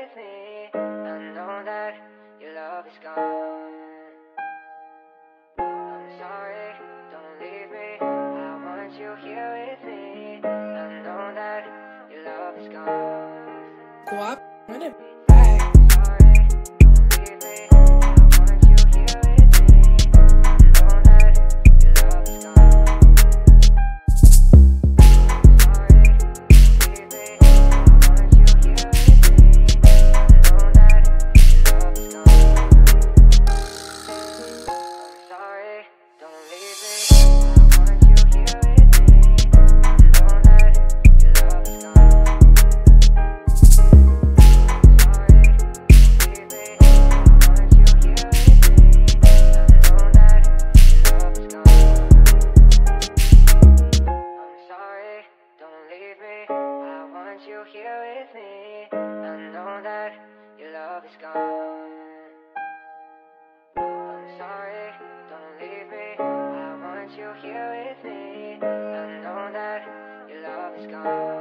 with me. I know that your love is gone. I'm sorry, don't leave me. I want you here with me. I know that your love is gone. Guap, run it back. Sorry, don't leave me. I want you here with me. I know that your love is gone. Sorry, don't leave me. I want you here with me. I know that your love is gone. I'm sorry, don't leave me. I want you here with me. I know that your love is gone. Here with me, I know that your love is gone. I'm sorry, don't leave me. I want you here with me. I know that your love is gone.